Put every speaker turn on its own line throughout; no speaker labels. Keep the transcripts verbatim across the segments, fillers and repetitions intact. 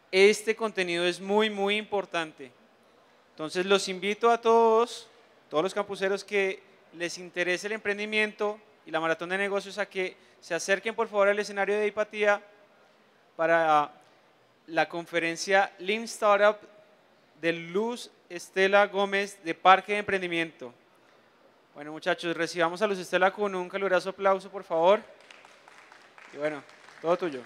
este contenido es muy, muy importante. Entonces los invito a todos, todos los campuseros que les interese el emprendimiento y la maratón de negocios a que se acerquen por favor al escenario de Hipatía para la conferencia Lean Startup de Luz Estela Gómez de Parque de Emprendimiento. Bueno muchachos, recibamos a Luz Estela con un caluroso aplauso por favor. Y bueno, todo tuyo.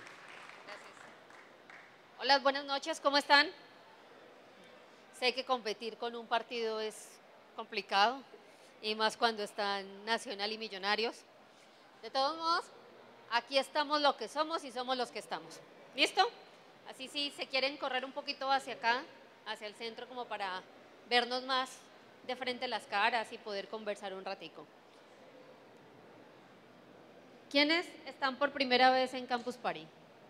Hola, buenas noches, ¿cómo están? Sé que competir con un partido es complicado, y más cuando están Nacional y Millonarios. De todos modos, aquí estamos lo que somos y somos los que estamos. ¿Listo? Así sí, se quieren correr un poquito hacia acá, hacia el centro, como para vernos más de frente las caras y poder conversar un ratico. ¿Quiénes están por primera vez en Campus Party?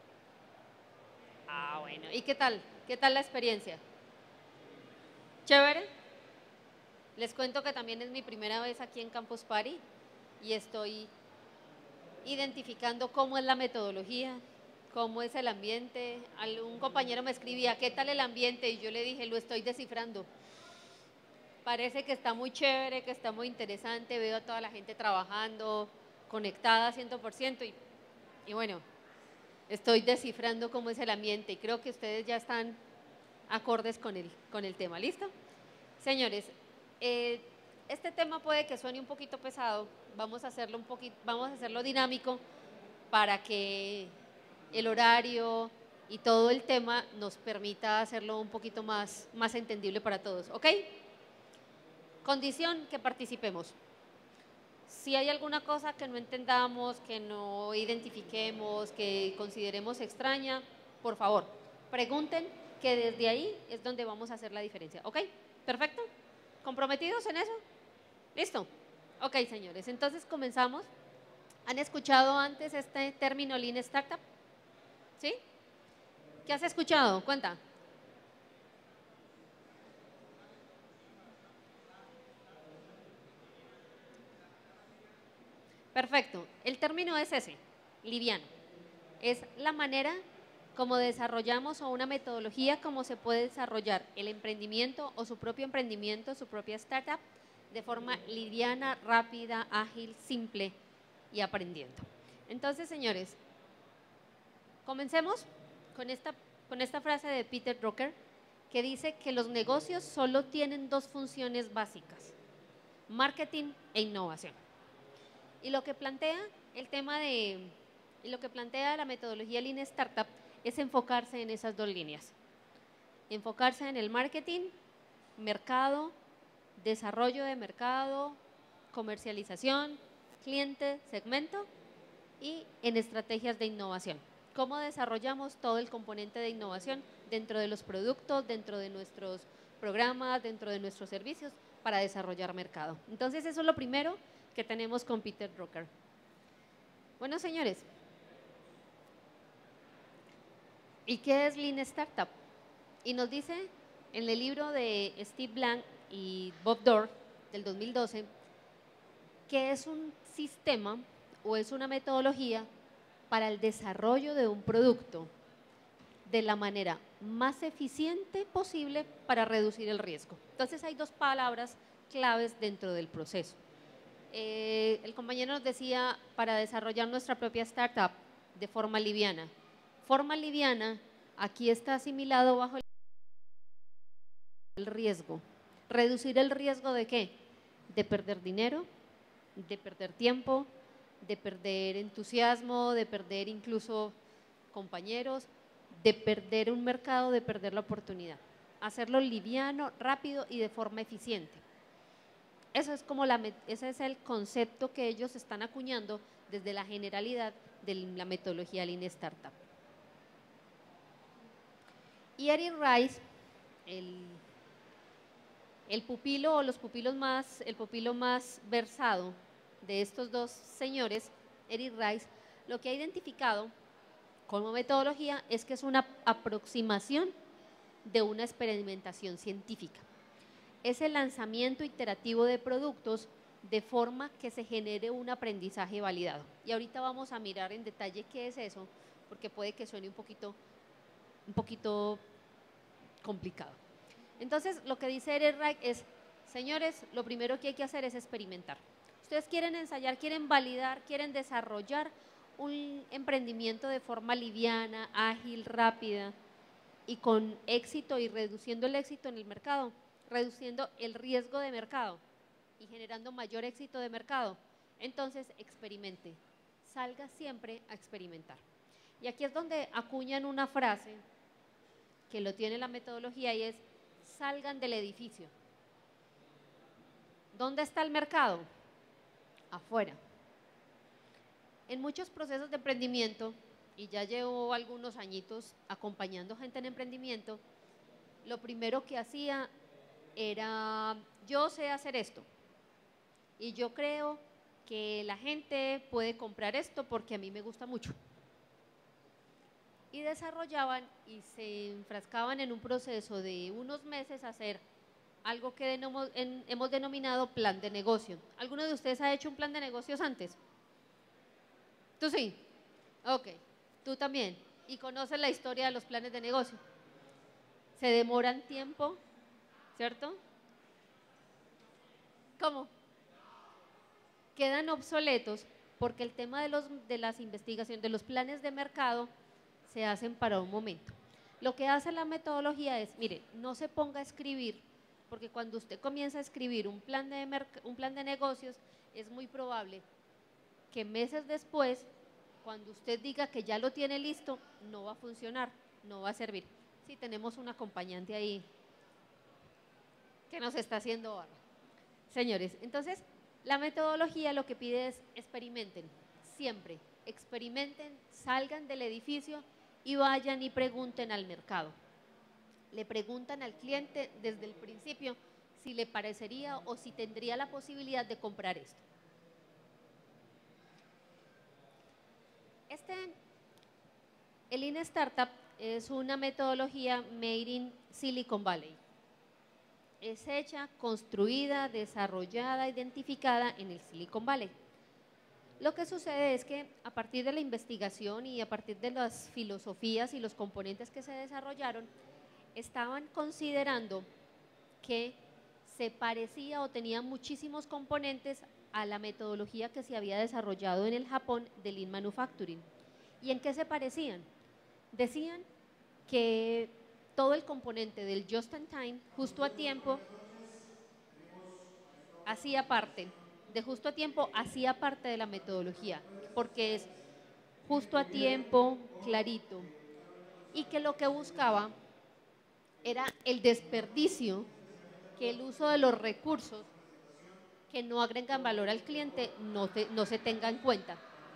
Ah, bueno. ¿Y qué tal? ¿Qué tal la experiencia? ¿Chévere? Les cuento que también es mi primera vez aquí en Campus Party y estoy identificando cómo es la metodología, cómo es el ambiente. Un compañero me escribía, ¿qué tal el ambiente? Y yo le dije, lo estoy descifrando. Parece que está muy chévere, que está muy interesante, veo a toda la gente trabajando, conectada cien por ciento y, y bueno, estoy descifrando cómo es el ambiente y creo que ustedes ya están acordes con el, con el tema. ¿Listo? Señores, eh, este tema puede que suene un poquito pesado, vamos a hacerlo un poquito, vamos a hacerlo dinámico para que el horario y todo el tema nos permita hacerlo un poquito más, más entendible para todos, ¿ok? Condición que participemos. Si hay alguna cosa que no entendamos, que no identifiquemos, que consideremos extraña, por favor, pregunten, que desde ahí es donde vamos a hacer la diferencia, ¿ok? ¿Perfecto? ¿Comprometidos en eso? ¿Listo? Ok, señores, entonces comenzamos. ¿Han escuchado antes este término Lean Startup? ¿Sí? ¿Qué has escuchado? Cuenta. Perfecto. El término es ese, liviano. Es la manera como desarrollamos o una metodología como se puede desarrollar el emprendimiento o su propio emprendimiento, su propia startup, de forma liviana, rápida, ágil, simple y aprendiendo. Entonces, señores, comencemos con esta, con esta frase de Peter Drucker que dice que los negocios solo tienen dos funciones básicas, marketing e innovación. Y lo que plantea el tema de, y lo que plantea la metodología Lean Startup es enfocarse en esas dos líneas. Enfocarse en el marketing, mercado, desarrollo de mercado, comercialización, cliente, segmento y en estrategias de innovación. ¿Cómo desarrollamos todo el componente de innovación dentro de los productos, dentro de nuestros programas, dentro de nuestros servicios para desarrollar mercado? Entonces eso es lo primero que tenemos con Peter Drucker. Bueno, señores, ¿y qué es Lean Startup? Y nos dice en el libro de Steve Blank y Bob Dorr del dos mil doce que es un sistema o es una metodología para el desarrollo de un producto de la manera más eficiente posible para reducir el riesgo. Entonces hay dos palabras claves dentro del proceso. Eh, el compañero nos decía para desarrollar nuestra propia startup de forma liviana. Forma liviana aquí está asimilado bajo el riesgo. ¿Reducir el riesgo de qué? De perder dinero, de perder tiempo, de perder entusiasmo, de perder incluso compañeros, de perder un mercado, de perder la oportunidad. Hacerlo liviano, rápido y de forma eficiente. Eso es como la, ese es el concepto que ellos están acuñando desde la generalidad de la metodología Lean Startup. Y Eric Rice, el, el pupilo o los pupilos más, el pupilo más versado de estos dos señores, Eric Rice, lo que ha identificado como metodología es que es una aproximación de una experimentación científica. Es el lanzamiento iterativo de productos de forma que se genere un aprendizaje validado. Y ahorita vamos a mirar en detalle qué es eso, porque puede que suene un poquito un poquito complicado. Entonces, lo que dice Eric Reich es, señores, lo primero que hay que hacer es experimentar. Ustedes quieren ensayar, quieren validar, quieren desarrollar un emprendimiento de forma liviana, ágil, rápida y con éxito y reduciendo el éxito en el mercado, reduciendo el riesgo de mercado y generando mayor éxito de mercado. Entonces, experimente, salga siempre a experimentar. Y aquí es donde acuñan una frase que lo tiene la metodología y es, salgan del edificio. ¿Dónde está el mercado? Afuera. En muchos procesos de emprendimiento, y ya llevo algunos añitos acompañando gente en emprendimiento, lo primero que hacía era, yo sé hacer esto y yo creo que la gente puede comprar esto porque a mí me gusta mucho. Y desarrollaban y se enfrascaban en un proceso de unos meses a hacer algo que hemos, en, hemos denominado plan de negocio. ¿Alguno de ustedes ha hecho un plan de negocios antes? ¿Tú sí? Ok, tú también. Y conoces la historia de los planes de negocio. Se demoran tiempo, ¿cierto? ¿Cómo? Quedan obsoletos porque el tema de, los, de las investigaciones, de los planes de mercado, se hacen para un momento. Lo que hace la metodología es, mire, no se ponga a escribir, porque cuando usted comienza a escribir un plan de, un plan de negocios, es muy probable que meses después, cuando usted diga que ya lo tiene listo, no va a funcionar, no va a servir. Sí, tenemos un acompañante ahí que nos está haciendo barra. Señores, entonces, la metodología lo que pide es experimenten, siempre, experimenten, salgan del edificio y vayan y pregunten al mercado. Le preguntan al cliente desde el principio si le parecería o si tendría la posibilidad de comprar esto. Este, el Lean Startup es una metodología made in Silicon Valley. Es hecha, construida, desarrollada, identificada en el Silicon Valley. Lo que sucede es que a partir de la investigación y a partir de las filosofías y los componentes que se desarrollaron, estaban considerando que se parecía o tenía muchísimos componentes a la metodología que se había desarrollado en el Japón de Lean Manufacturing. ¿Y en qué se parecían? Decían que todo el componente del just in time, justo a tiempo, hacía parte, de justo a tiempo, hacía parte de la metodología, porque es justo a tiempo, clarito, y que lo que buscaba era el desperdicio, que el uso de los recursos que no agregan valor al cliente no, te, no se tenga en cuenta.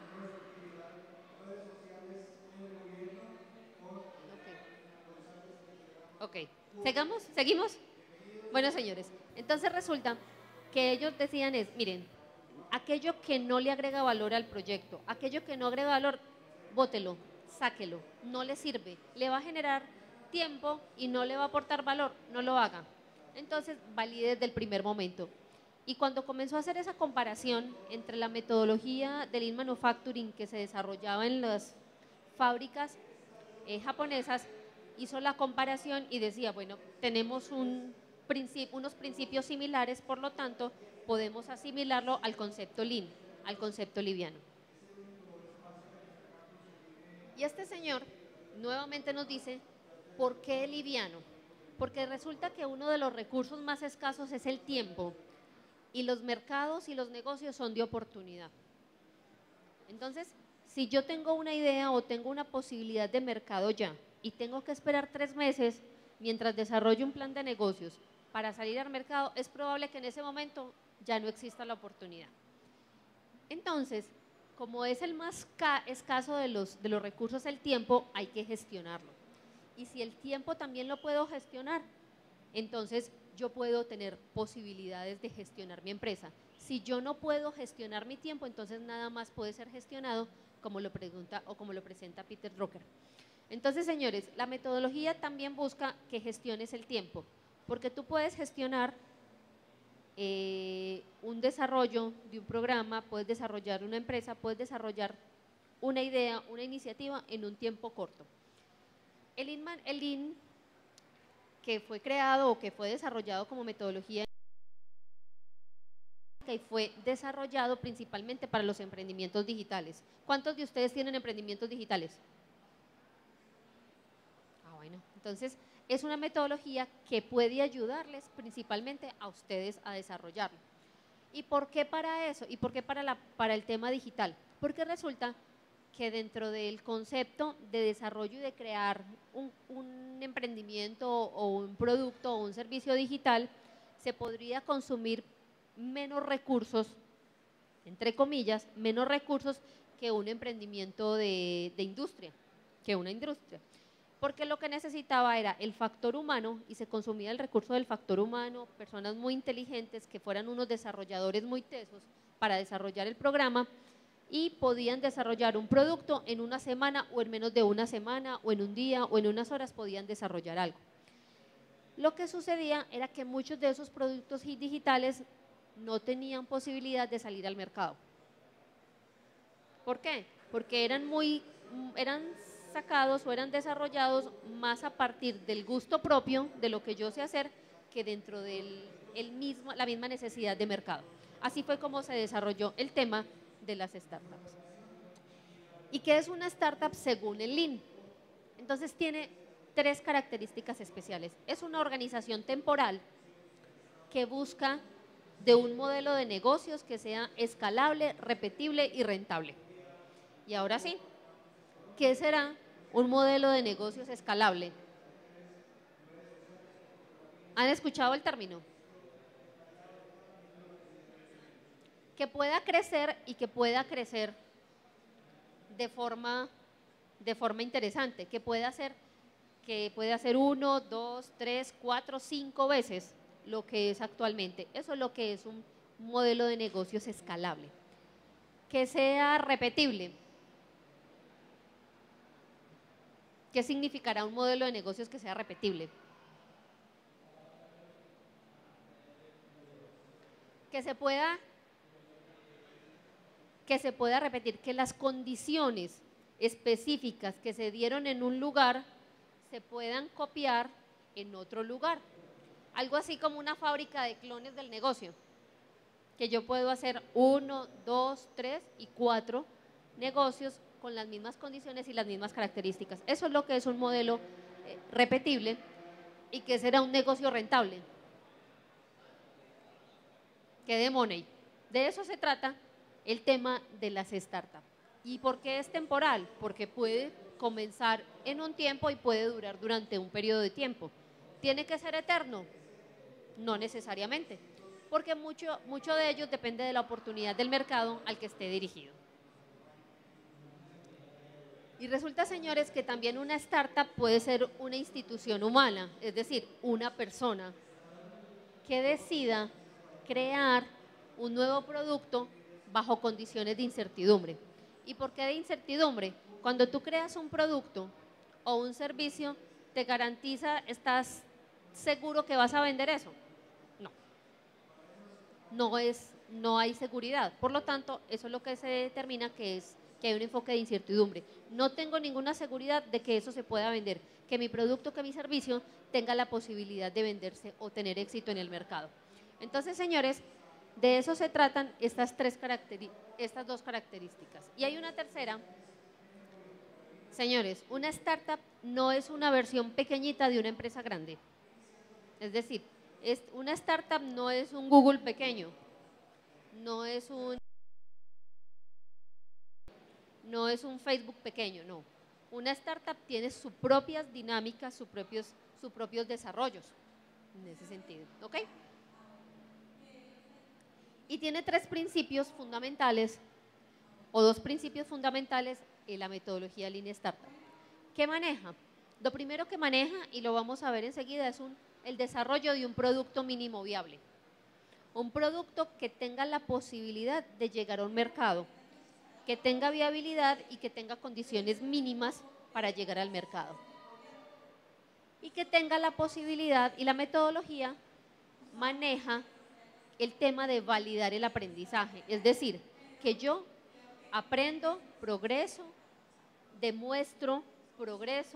Ok, ¿Segamos? ¿Seguimos? Bueno, señores, entonces resulta que ellos decían es, miren, aquello que no le agrega valor al proyecto, aquello que no agrega valor, bótelo, sáquelo, no le sirve, le va a generar tiempo y no le va a aportar valor, no lo haga. Entonces, valide desde el primer momento. Y cuando comenzó a hacer esa comparación entre la metodología de Lean Manufacturing que se desarrollaba en las fábricas eh, japonesas, hizo la comparación y decía, bueno, tenemos un principio, unos principios similares, por lo tanto, podemos asimilarlo al concepto Lean, al concepto liviano. Y este señor nuevamente nos dice, ¿por qué liviano? Porque resulta que uno de los recursos más escasos es el tiempo y los mercados y los negocios son de oportunidad. Entonces, si yo tengo una idea o tengo una posibilidad de mercado ya y tengo que esperar tres meses mientras desarrollo un plan de negocios para salir al mercado, es probable que en ese momento ya no exista la oportunidad. Entonces, como es el más escaso de los, de los recursos el tiempo, hay que gestionarlo. Y si el tiempo también lo puedo gestionar, entonces yo puedo tener posibilidades de gestionar mi empresa. Si yo no puedo gestionar mi tiempo, entonces nada más puede ser gestionado como lo pregunta o como lo presenta Peter Drucker. Entonces, señores, la metodología también busca que gestiones el tiempo, porque tú puedes gestionar eh, un desarrollo de un programa, puedes desarrollar una empresa, puedes desarrollar una idea, una iniciativa en un tiempo corto. El Lean, man- el Lean, que fue creado o que fue desarrollado como metodología y fue desarrollado principalmente para los emprendimientos digitales. ¿Cuántos de ustedes tienen emprendimientos digitales? Ah, bueno, entonces es una metodología que puede ayudarles principalmente a ustedes a desarrollarlo. ¿Y por qué para eso? ¿Y por qué para, la, para el tema digital? Porque resulta que dentro del concepto de desarrollo y de crear un, un emprendimiento o un producto o un servicio digital, se podría consumir menos recursos, entre comillas, menos recursos que un emprendimiento de, de industria, que una industria. Porque lo que necesitaba era el factor humano y se consumía el recurso del factor humano, personas muy inteligentes que fueran unos desarrolladores muy tesos para desarrollar el programa y podían desarrollar un producto en una semana o en menos de una semana o en un día o en unas horas podían desarrollar algo. Lo que sucedía era que muchos de esos productos digitales no tenían posibilidad de salir al mercado. ¿Por qué? Porque eran muy, eran sacados o eran desarrollados más a partir del gusto propio de lo que yo sé hacer que dentro de mismo, la misma necesidad de mercado. Así fue como se desarrolló el tema de las startups. ¿Y qué es una startup según el Lean? Entonces tiene tres características especiales. Es una organización temporal que busca de un modelo de negocios que sea escalable, repetible y rentable. Y ahora sí, ¿qué será un modelo de negocios escalable? ¿Han escuchado el término? Que pueda crecer y que pueda crecer de forma, de forma interesante, que pueda hacer, que puede hacer uno, dos, tres, cuatro, cinco veces lo que es actualmente. Eso es lo que es un modelo de negocios escalable. Que sea repetible. ¿Qué significará un modelo de negocios que sea repetible? Que se pueda, que se pueda repetir, que las condiciones específicas que se dieron en un lugar se puedan copiar en otro lugar. Algo así como una fábrica de clones del negocio, que yo puedo hacer uno, dos, tres y cuatro negocios con las mismas condiciones y las mismas características. Eso es lo que es un modelo eh, repetible y que será un negocio rentable, que dé money. De eso se trata el tema de las startups. ¿Y por qué es temporal? Porque puede comenzar en un tiempo y puede durar durante un periodo de tiempo. ¿Tiene que ser eterno? No necesariamente, porque mucho, mucho de ello depende de la oportunidad del mercado al que esté dirigido. Y resulta, señores, que también una startup puede ser una institución humana, es decir, una persona que decida crear un nuevo producto bajo condiciones de incertidumbre. ¿Y por qué de incertidumbre? Cuando tú creas un producto o un servicio, ¿te garantiza, estás seguro que vas a vender eso? No. No, es, no hay seguridad. Por lo tanto, eso es lo que se determina que es que hay un enfoque de incertidumbre. No tengo ninguna seguridad de que eso se pueda vender, que mi producto, que mi servicio tenga la posibilidad de venderse o tener éxito en el mercado. Entonces, señores, de eso se tratan estas, tres estas dos características. Y hay una tercera. Señores, una startup no es una versión pequeñita de una empresa grande. Es decir, es, una startup no es un Google pequeño, no es un, no es un Facebook pequeño, no. Una startup tiene sus propias dinámicas, sus propios, sus propios desarrollos, en ese sentido, ¿ok? Y tiene tres principios fundamentales, o dos principios fundamentales en la metodología Lean Startup. ¿Qué maneja? Lo primero que maneja, y lo vamos a ver enseguida, es un, el desarrollo de un producto mínimo viable. Un producto que tenga la posibilidad de llegar a un mercado, que tenga viabilidad y que tenga condiciones mínimas para llegar al mercado. Y que tenga la posibilidad, y la metodología maneja el tema de validar el aprendizaje. Es decir, que yo aprendo, progreso, demuestro progreso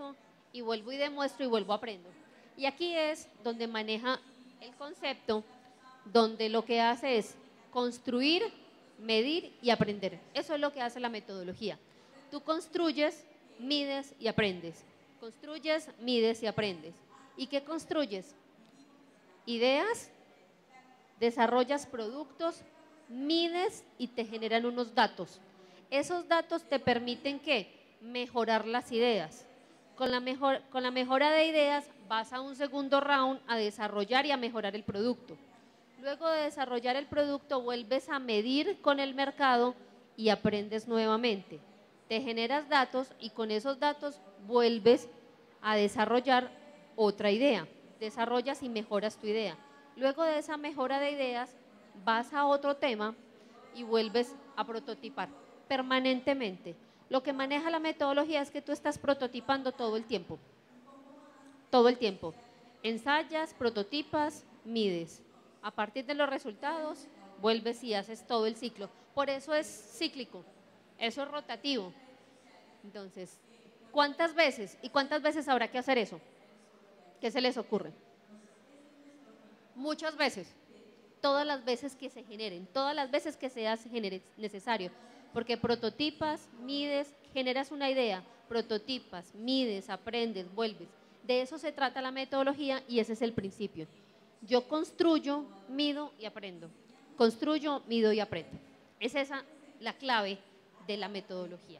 y vuelvo y demuestro y vuelvo aprendo. Y aquí es donde maneja el concepto, donde lo que hace es construir, medir y aprender. Eso es lo que hace la metodología. Tú construyes, mides y aprendes. Construyes, mides y aprendes. ¿Y qué construyes? Ideas, desarrollas productos, mides y te generan unos datos. Esos datos te permiten ¿qué? Mejorar las ideas. Con la, mejor, con la mejora de ideas vas a un segundo round a desarrollar y a mejorar el producto. Luego de desarrollar el producto vuelves a medir con el mercado y aprendes nuevamente. Te generas datos y con esos datos vuelves a desarrollar otra idea. Desarrollas y mejoras tu idea. Luego de esa mejora de ideas vas a otro tema y vuelves a prototipar permanentemente. Lo que maneja la metodología es que tú estás prototipando todo el tiempo. Todo el tiempo. Ensayas, prototipas, mides. A partir de los resultados, vuelves y haces todo el ciclo. Por eso es cíclico, eso es rotativo. Entonces, ¿cuántas veces y cuántas veces habrá que hacer eso? ¿Qué se les ocurre? Muchas veces. Todas las veces que se generen, todas las veces que sea necesario, porque prototipas, mides, generas una idea, prototipas, mides, aprendes, vuelves. De eso se trata la metodología y ese es el principio. Yo construyo, mido y aprendo. Construyo, mido y aprendo. Es esa la clave de la metodología.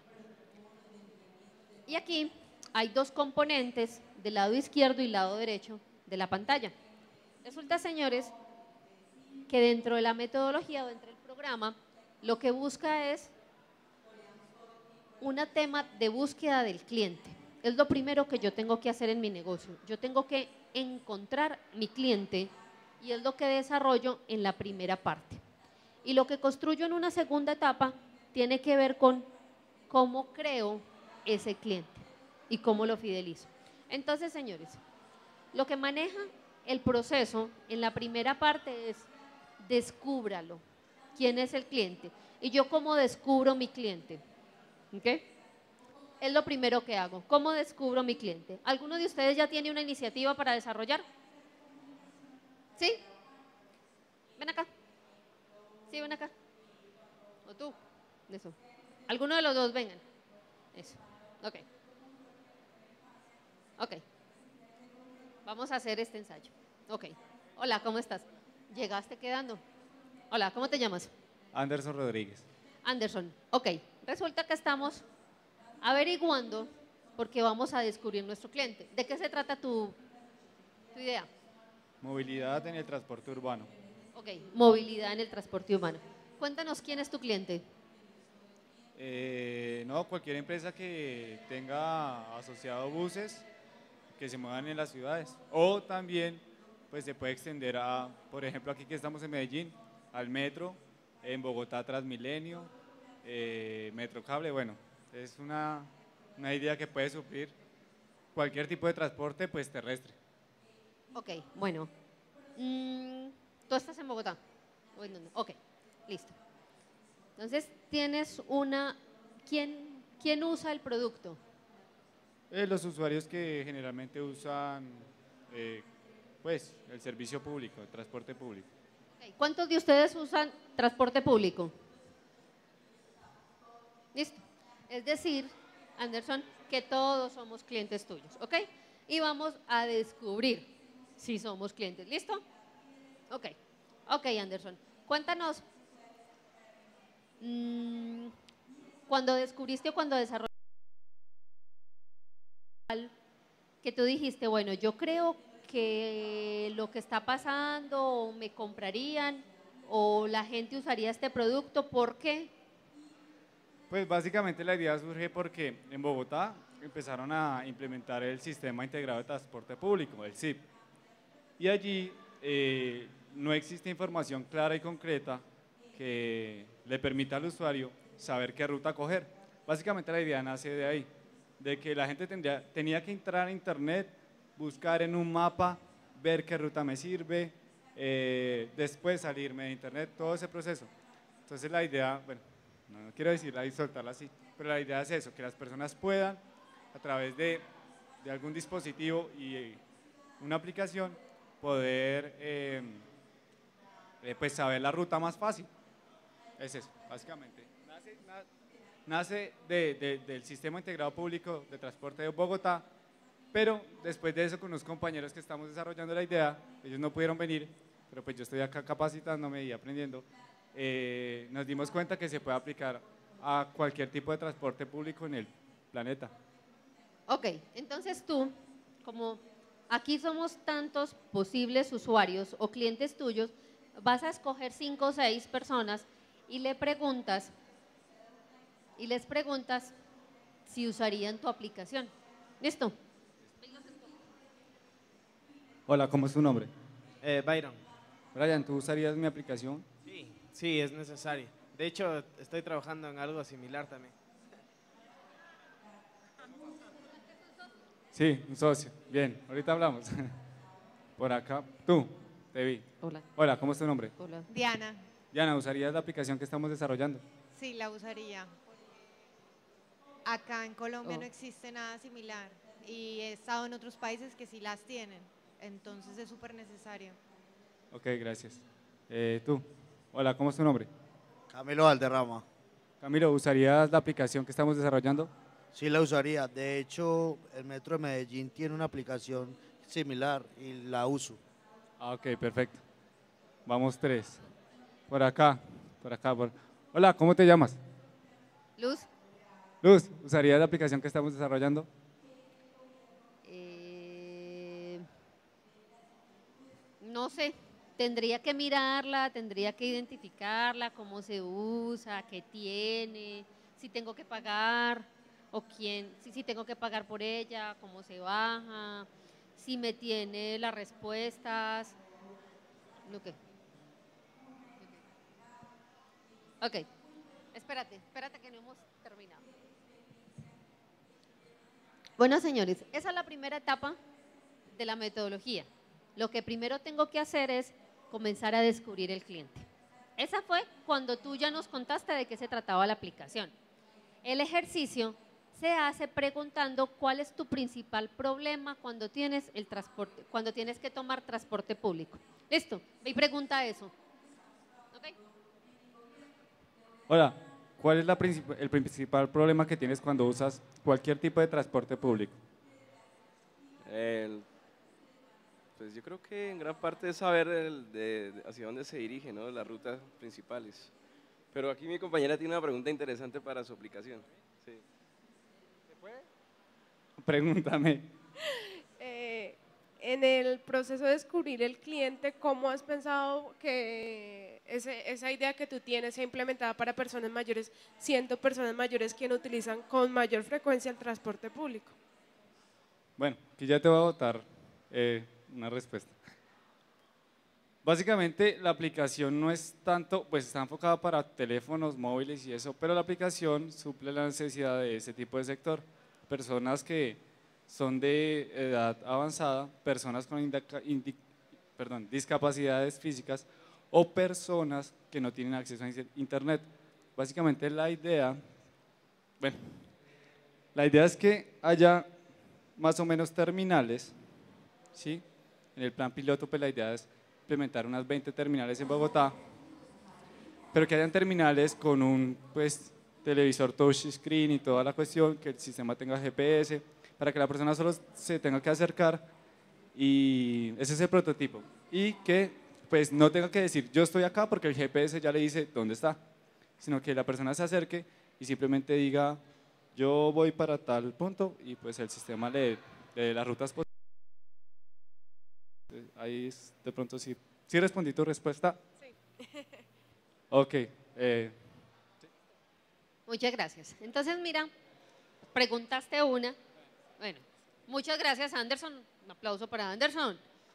Y aquí hay dos componentes del lado izquierdo y lado derecho de la pantalla. Resulta, señores, que dentro de la metodología o dentro del programa, lo que busca es un tema de búsqueda del cliente. Es lo primero que yo tengo que hacer en mi negocio. Yo tengo que encontrar mi cliente y es lo que desarrollo en la primera parte. Y lo que construyo en una segunda etapa tiene que ver con cómo creo ese cliente y cómo lo fidelizo. Entonces, señores, lo que maneja el proceso en la primera parte es descúbralo. ¿Quién es el cliente? Y yo cómo descubro mi cliente. ¿Ok? Es lo primero que hago. ¿Cómo descubro mi cliente? ¿Alguno de ustedes ya tiene una iniciativa para desarrollar? ¿Sí? Ven acá. Sí, ven acá. O tú. Eso. Alguno de los dos, vengan. Eso. Ok. Ok. Vamos a hacer este ensayo. Ok. Hola, ¿cómo estás? ¿Llegaste quedando? Hola, ¿cómo te llamas?
Anderson Rodríguez.
Anderson. Ok. Resulta que estamos averiguando porque vamos a descubrir nuestro cliente. ¿De qué se trata tu, tu idea?
Movilidad en el transporte urbano.
Ok, movilidad en el transporte urbano. Cuéntanos quién es tu cliente.
Eh, no, cualquier empresa que tenga asociado buses que se muevan en las ciudades. O también pues se puede extender a, por ejemplo, aquí que estamos en Medellín, al metro, en Bogotá Transmilenio, eh, Metrocable. Bueno, es una, una idea que puede suplir cualquier tipo de transporte pues terrestre.
Ok, bueno. Mm, ¿Tú estás en Bogotá? ¿O en dónde? Ok, listo. Entonces, tienes una… ¿Quién, quién usa el producto?
Eh, los usuarios que generalmente usan eh, pues el servicio público, el transporte público.
Okay. ¿Cuántos de ustedes usan transporte público? Listo. Es decir, Anderson, que todos somos clientes tuyos, ¿ok? Y vamos a descubrir si somos clientes. ¿Listo? Ok. Ok, Anderson. Cuéntanos, mmm, cuando descubriste o cuando desarrollaste que tú dijiste, bueno, yo creo que lo que está pasando o me comprarían o la gente usaría este producto, ¿por qué?
Pues básicamente la idea surge porque en Bogotá empezaron a implementar el Sistema Integrado de Transporte Público, el S I P. Y allí eh, no existe información clara y concreta que le permita al usuario saber qué ruta coger. Básicamente la idea nace de ahí, de que la gente tendría, tenía que entrar a internet, buscar en un mapa, ver qué ruta me sirve, eh, después salirme de internet, todo ese proceso. Entonces la idea, bueno, no, no quiero decirla y soltarla así, pero la idea es eso, que las personas puedan a través de de algún dispositivo y eh, una aplicación, poder eh, eh, pues saber la ruta más fácil. Es eso, básicamente. Nace, na- nace de- de- del Sistema Integrado Público de Transporte de Bogotá, pero después de eso con unos compañeros que estamos desarrollando la idea, ellos no pudieron venir, pero pues yo estoy acá capacitándome y aprendiendo, eh, nos dimos cuenta que se puede aplicar a cualquier tipo de transporte público en el planeta.
Ok, entonces tú, como aquí somos tantos posibles usuarios o clientes tuyos, vas a escoger cinco o seis personas y le preguntas, y les preguntas si usarían tu aplicación. ¿Listo?
Hola, ¿cómo es tu nombre?
Eh, Byron.
Brian, ¿tú usarías mi aplicación?
Sí, sí, es necesario. De hecho, estoy trabajando en algo similar también.
Sí, un socio. Bien, ahorita hablamos. Por acá, tú, te vi.
Hola.
Hola, ¿cómo es tu nombre?
Hola.
Diana,
Diana, ¿usarías la aplicación que estamos desarrollando?
sí, la usaría. Acá en Colombia
Oh.
no existe nada similar y he estado en otros países que sí las tienen, entonces es súper necesario.
Ok, gracias. Eh, tú, hola, ¿cómo es tu nombre?
Camilo Valderrama.
Camilo, ¿usarías la aplicación que estamos desarrollando?
Sí la usaría. De hecho, el Metro de Medellín tiene una aplicación similar y la uso.
Ah, ok, perfecto. Vamos tres. Por acá, por acá. Por... Hola, ¿cómo te llamas?
Luz.
Luz, ¿usarías la aplicación que estamos desarrollando?
Eh, no sé, tendría que mirarla, tendría que identificarla, cómo se usa, qué tiene, si tengo que pagar o quién, si, si tengo que pagar por ella, cómo se baja, si me tiene las respuestas, lo que. Ok, espérate, espérate que no hemos terminado. Bueno, señores, esa es la primera etapa de la metodología. Lo que primero tengo que hacer es comenzar a descubrir el cliente. Esa fue cuando tú ya nos contaste de qué se trataba la aplicación. El ejercicio se hace preguntando cuál es tu principal problema cuando tienes el transporte, cuando tienes que tomar transporte público. Listo, ve y pregunta eso. ¿Ok?
Hola, ¿cuál es la princip- el principal problema que tienes cuando usas cualquier tipo de transporte público?
El- pues yo creo que en gran parte es saber el de, de hacia dónde se dirige, ¿no? Las rutas principales. Pero aquí mi compañera tiene una pregunta interesante para su aplicación. Sí.
Pregúntame.
Eh, en el proceso de descubrir el cliente, ¿cómo has pensado que ese- esa idea que tú tienes sea implementada para personas mayores, siendo personas mayores quienes utilizan con mayor frecuencia el transporte público?
Bueno, aquí ya te voy a botar eh, una respuesta. Básicamente la aplicación no es tanto, pues está enfocada para teléfonos móviles y eso, pero la aplicación suple la necesidad de ese tipo de sector. Personas que son de edad avanzada, personas con indica- indi- perdón, discapacidades físicas o personas que no tienen acceso a internet. Básicamente la idea, bueno, la idea es que haya más o menos terminales, ¿sí? En el plan piloto, pues la idea es implementar unas veinte terminales en Bogotá, pero que hayan terminales con un pues, televisor touchscreen y toda la cuestión, que el sistema tenga G P S, para que la persona solo se tenga que acercar y ese es el prototipo. Y que pues no tenga que decir yo estoy acá porque el G P S ya le dice dónde está, sino que la persona se acerque y simplemente diga yo voy para tal punto y pues el sistema le, le dé las rutas posibles. Ahí es- de pronto sí, sí respondí tu respuesta.
Sí.
Ok, eh,
Muchas gracias. Entonces, mira, preguntaste una. Bueno, muchas gracias, Anderson. Un aplauso para Anderson.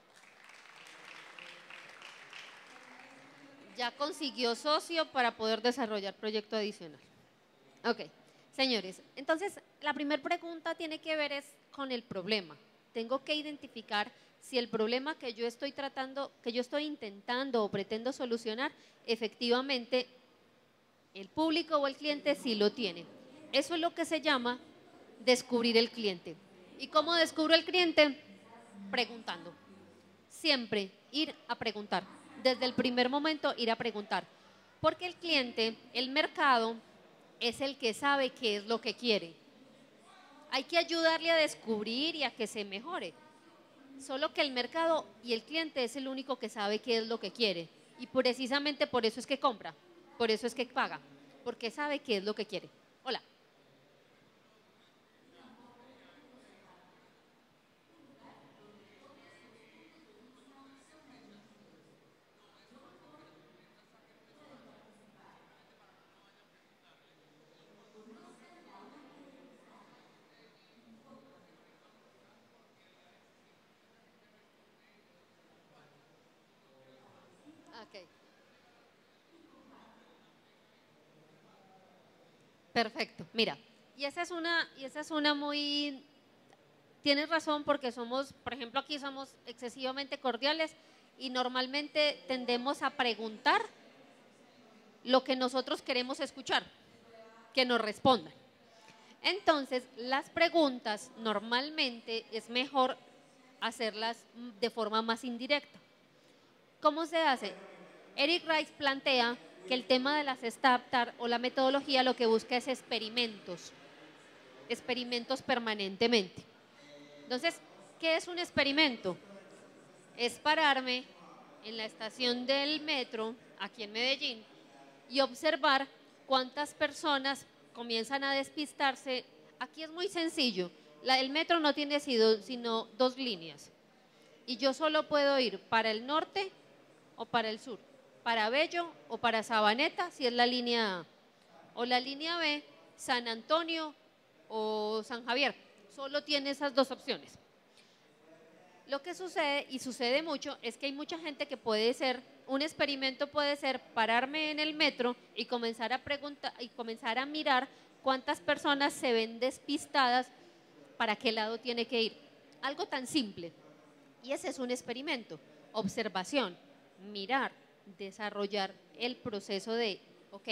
Ya consiguió socio para poder desarrollar proyecto adicional. Ok, señores, entonces la primera pregunta tiene que ver es con el problema. Tengo que identificar si el problema que yo estoy tratando, que yo estoy intentando o pretendo solucionar, efectivamente el público o el cliente sí lo tiene. Eso es lo que se llama descubrir el cliente. ¿Y cómo descubro el cliente? Preguntando. Siempre ir a preguntar. Desde el primer momento ir a preguntar. Porque el cliente, el mercado, es el que sabe qué es lo que quiere. Hay que ayudarle a descubrir y a que se mejore. Solo que el mercado y el cliente es el único que sabe qué es lo que quiere. Y precisamente por eso es que compra, por eso es que paga, porque sabe qué es lo que quiere. Hola. Okay. Perfecto, mira, y esa es una, y esa es una muy, tienes razón porque somos, por ejemplo, aquí somos excesivamente cordiales y normalmente tendemos a preguntar lo que nosotros queremos escuchar, que nos respondan. Entonces, las preguntas normalmente es mejor hacerlas de forma más indirecta. ¿Cómo se hace? Eric Rice plantea que el tema de las startups o la metodología lo que busca es experimentos, experimentos permanentemente. Entonces, ¿qué es un experimento? Es pararme en la estación del metro, aquí en Medellín, y observar cuántas personas comienzan a despistarse. Aquí es muy sencillo, la, el metro no tiene sido, sino dos líneas, y yo solo puedo ir para el norte o para el sur, para Bello o para Sabaneta, si es la línea A, o la línea B, San Antonio o San Javier. Solo tiene esas dos opciones. Lo que sucede, y sucede mucho, es que hay mucha gente que puede ser, un experimento puede ser pararme en el metro y comenzar a preguntar y comenzar a mirar cuántas personas se ven despistadas, para qué lado tiene que ir. Algo tan simple. Y ese es un experimento, observación, mirar, desarrollar el proceso de, ok,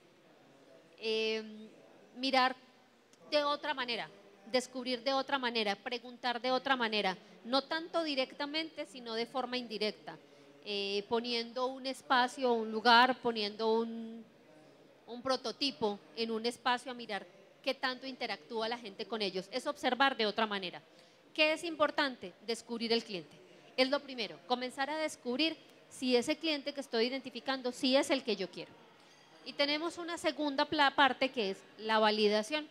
eh, mirar de otra manera, descubrir de otra manera, preguntar de otra manera, no tanto directamente, sino de forma indirecta, eh, poniendo un espacio, un lugar, poniendo un, un prototipo en un espacio a mirar qué tanto interactúa la gente con ellos. Es observar de otra manera. ¿Qué es importante? Descubrir el cliente. Es lo primero, comenzar a descubrir si ese cliente que estoy identificando, sí es el que yo quiero. Y tenemos una segunda parte que es la validación.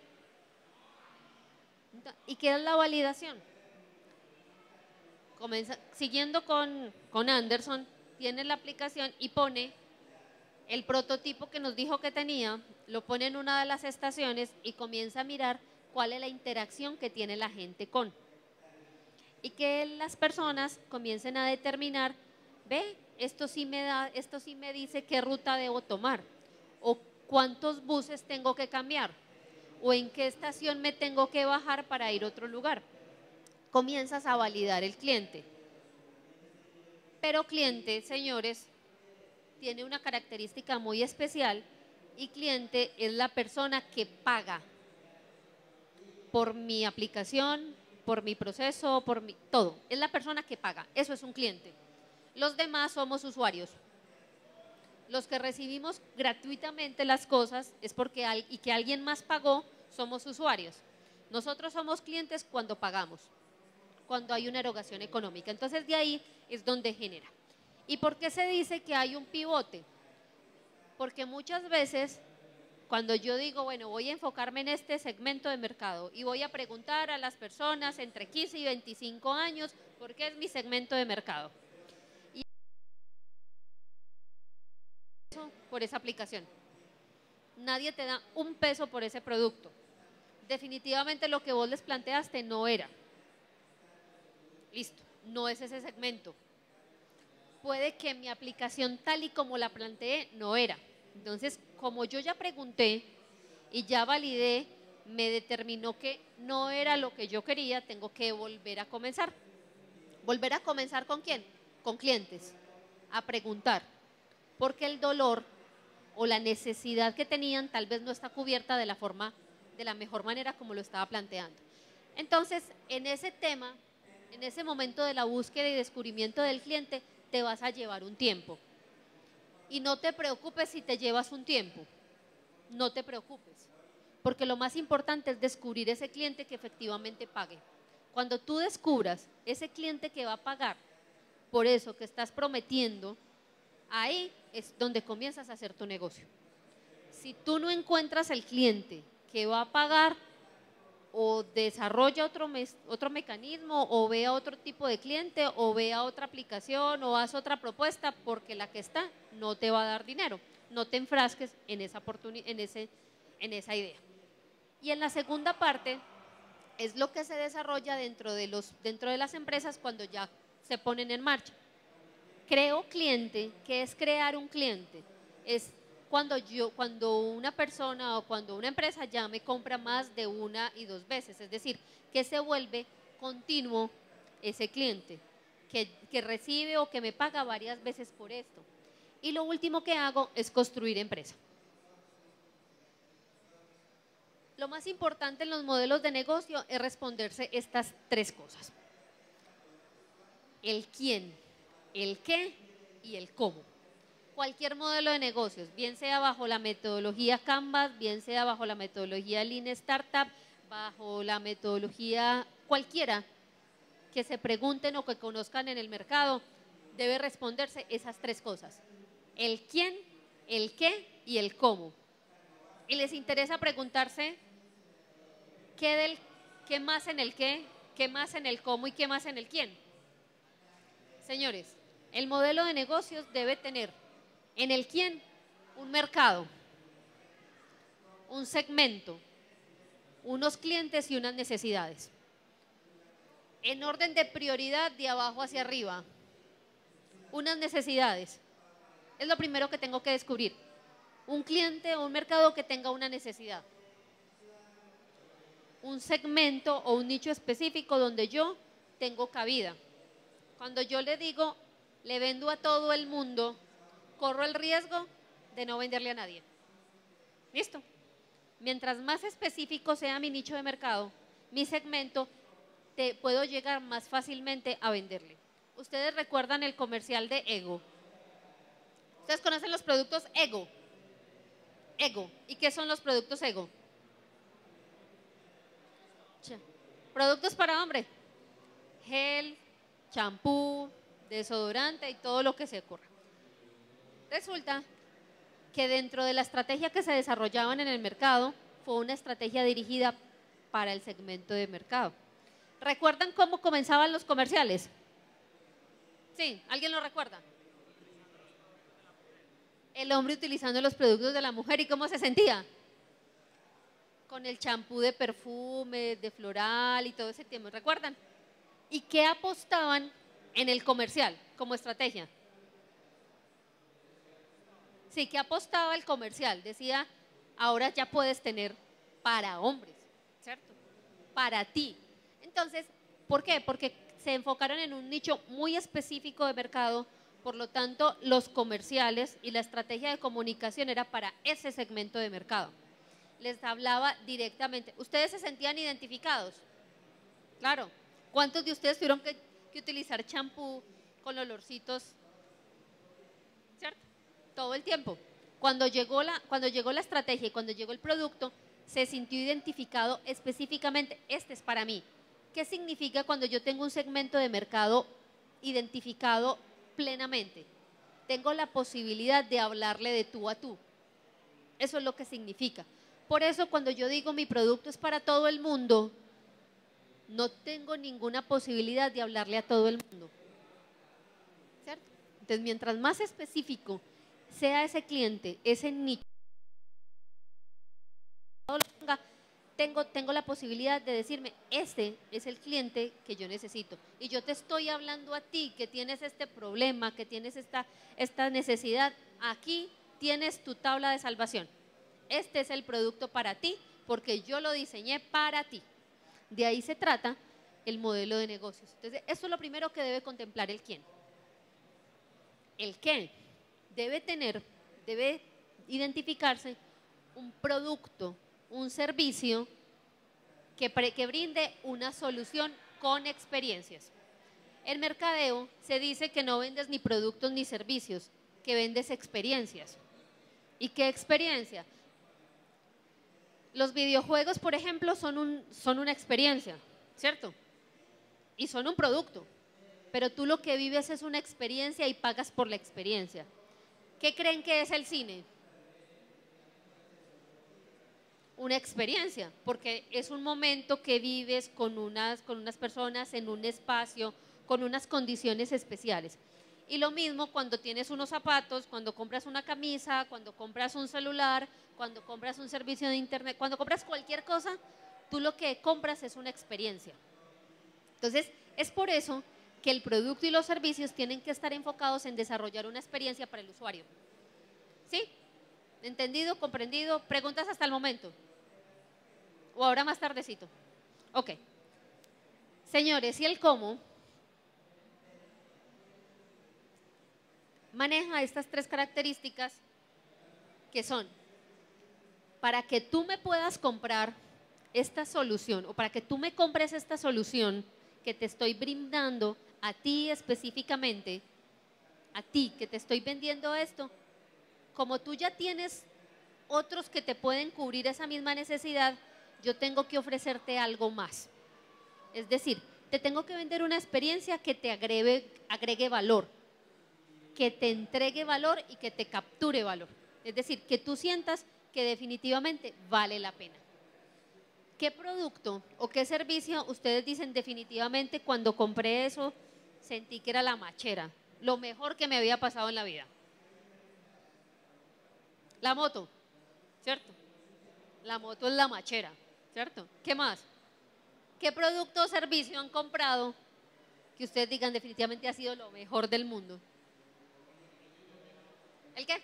¿Y qué es la validación? Comienza, siguiendo con, con Anderson, tiene la aplicación y pone el prototipo que nos dijo que tenía, lo pone en una de las estaciones y comienza a mirar cuál es la interacción que tiene la gente con. Y que las personas comiencen a determinar, ve, esto sí me da, esto sí me dice qué ruta debo tomar, o cuántos buses tengo que cambiar, o en qué estación me tengo que bajar para ir a otro lugar. Comienzas a validar el cliente. Pero cliente, señores, tiene una característica muy especial, y cliente es la persona que paga por mi aplicación, por mi proceso, por mi, todo. Es la persona que paga, eso es un cliente. Los demás somos usuarios. Los que recibimos gratuitamente las cosas es porque al, y que alguien más pagó, somos usuarios. Nosotros somos clientes cuando pagamos, cuando hay una erogación económica. Entonces de ahí es donde genera. ¿Y por qué se dice que hay un pivote? Porque muchas veces cuando yo digo, bueno, voy a enfocarme en este segmento de mercado y voy a preguntar a las personas entre quince y veinticinco años, ¿por qué es mi segmento de mercado? Y eso por esa aplicación. Nadie te da un peso por ese producto. Definitivamente lo que vos les planteaste no era. Listo, no es ese segmento. Puede que mi aplicación tal y como la planteé no era. Entonces, como yo ya pregunté y ya validé, me determinó que no era lo que yo quería, tengo que volver a comenzar. ¿Volver a comenzar con quién? Con clientes, a preguntar. Porque el dolor o la necesidad que tenían tal vez no está cubierta de la forma, de la mejor manera como lo estaba planteando. Entonces, en ese tema, en ese momento de la búsqueda y descubrimiento del cliente, te vas a llevar un tiempo. Y no te preocupes si te llevas un tiempo, no te preocupes, porque lo más importante es descubrir ese cliente que efectivamente pague. Cuando tú descubras ese cliente que va a pagar por eso que estás prometiendo, ahí es donde comienzas a hacer tu negocio. Si tú no encuentras el cliente que va a pagar, o desarrolla otro, mes, otro mecanismo, o vea otro tipo de cliente, o vea otra aplicación, o haz otra propuesta, porque la que está no te va a dar dinero. No te enfrasques en esa, en ese, en esa idea. Y en la segunda parte es lo que se desarrolla dentro de, los, dentro de las empresas cuando ya se ponen en marcha. Creo cliente, ¿qué es crear un cliente? Es cuando, yo, cuando una persona o cuando una empresa ya me compra más de una y dos veces, es decir, que se vuelve continuo ese cliente, que, que recibe o que me paga varias veces por esto. Y lo último que hago es construir empresa. Lo más importante en los modelos de negocio es responderse estas tres cosas: el quién, el qué y el cómo. Cualquier modelo de negocios, bien sea bajo la metodología Canvas, bien sea bajo la metodología Lean Startup, bajo la metodología cualquiera que se pregunten o que conozcan en el mercado, debe responderse esas tres cosas: el quién, el qué y el cómo. Y les interesa preguntarse qué, del, qué más en el qué, qué más en el cómo y qué más en el quién. Señores, el modelo de negocios debe tener en el quién un mercado, un segmento, unos clientes y unas necesidades. En orden de prioridad, de abajo hacia arriba, unas necesidades. Es lo primero que tengo que descubrir. Un cliente o un mercado que tenga una necesidad. Un segmento o un nicho específico donde yo tengo cabida. Cuando yo le digo, le vendo a todo el mundo, corro el riesgo de no venderle a nadie. ¿Listo? Mientras más específico sea mi nicho de mercado, mi segmento, te puedo llegar más fácilmente a venderle. Ustedes recuerdan el comercial de Ego. Ustedes conocen los productos Ego. Ego. ¿Y qué son los productos Ego? Productos para hombre. Gel, champú, desodorante y todo lo que se ocurra. Resulta que dentro de la estrategia que se desarrollaban en el mercado, fue una estrategia dirigida para el segmento de mercado. ¿Recuerdan cómo comenzaban los comerciales? Sí, ¿alguien lo recuerda? El hombre utilizando los productos de la mujer, ¿y cómo se sentía? Con el champú de perfume, de floral y todo ese tiempo, ¿recuerdan? ¿Y qué apostaban en el comercial como estrategia? Sí, ¿qué apostaba el comercial? Decía, ahora ya puedes tener para hombres, ¿cierto? Para ti. Entonces, ¿por qué? Porque se enfocaron en un nicho muy específico de mercado, por lo tanto, los comerciales y la estrategia de comunicación era para ese segmento de mercado. Les hablaba directamente. ¿Ustedes se sentían identificados? Claro. ¿Cuántos de ustedes tuvieron que, que utilizar champú con olorcitos? ¿Cierto? Todo el tiempo. Cuando llegó, la, cuando llegó la estrategia y cuando llegó el producto, se sintió identificado específicamente, este es para mí. ¿Qué significa cuando yo tengo un segmento de mercado identificado plenamente? Tengo la posibilidad de hablarle de tú a tú. Eso es lo que significa. Por eso cuando yo digo mi producto es para todo el mundo, no tengo ninguna posibilidad de hablarle a todo el mundo. ¿Cierto? Entonces, mientras más específico sea ese cliente, ese nicho, tengo, tengo la posibilidad de decirme, este es el cliente que yo necesito. Y yo te estoy hablando a ti que tienes este problema, que tienes esta, esta necesidad. Aquí tienes tu tabla de salvación. Este es el producto para ti porque yo lo diseñé para ti. De ahí se trata el modelo de negocios. Entonces, eso es lo primero que debe contemplar el quién. El qué. Debe tener, debe identificarse un producto, un servicio que, pre, que brinde una solución con experiencias. En mercadeo se dice que no vendes ni productos ni servicios, que vendes experiencias. ¿Y qué experiencia? Los videojuegos, por ejemplo, son, un, son una experiencia, ¿cierto? Y son un producto, pero tú lo que vives es una experiencia y pagas por la experiencia. ¿Qué creen que es el cine? Una experiencia, porque es un momento que vives con unas, con unas personas en un espacio, con unas condiciones especiales. Y lo mismo cuando tienes unos zapatos, cuando compras una camisa, cuando compras un celular, cuando compras un servicio de internet, cuando compras cualquier cosa, tú lo que compras es una experiencia. Entonces, es por eso que el producto y los servicios tienen que estar enfocados en desarrollar una experiencia para el usuario. ¿Sí? ¿Entendido? ¿Comprendido? ¿Preguntas hasta el momento? ¿O ahora más tardecito? Ok. Señores, ¿y el cómo? Maneja estas tres características que son, para que tú me puedas comprar esta solución o para que tú me compres esta solución que te estoy brindando a ti específicamente, a ti que te estoy vendiendo esto, como tú ya tienes otros que te pueden cubrir esa misma necesidad, yo tengo que ofrecerte algo más. Es decir, te tengo que vender una experiencia que te agregue, agregue valor, que te entregue valor y que te capture valor. Es decir, que tú sientas que definitivamente vale la pena. ¿Qué producto o qué servicio ustedes dicen definitivamente cuando compré eso sentí que era la machera, lo mejor que me había pasado en la vida? La moto, ¿cierto? La moto es la machera, ¿cierto? ¿Qué más? ¿Qué producto o servicio han comprado que ustedes digan definitivamente ha sido lo mejor del mundo? ¿El qué?